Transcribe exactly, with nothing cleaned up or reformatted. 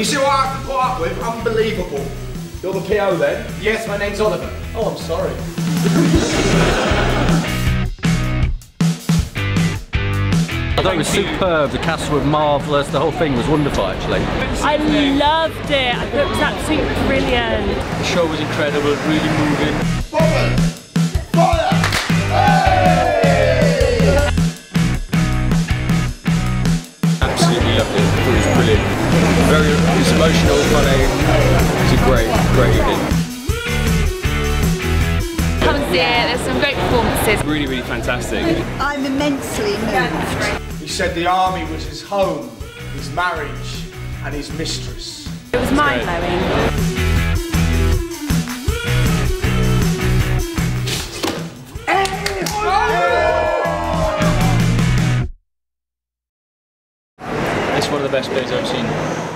see what I have to put up with? Unbelievable. You're the P O then? Yes, my name's Oliver. Oh, I'm sorry. I thought it was superb, the cast were marvellous, the whole thing was wonderful actually. I loved it, I thought it was absolutely brilliant. The show was incredible, really moving. Fire! Hey! Absolutely loved it, it was brilliant. Very, it was emotional, funny, it was a great, great evening. Come and see it, there's some great performances. Really, really fantastic. I'm immensely moved. He said the army was his home, his marriage, and his mistress. It was mind-blowing. It's one of the best plays I've seen.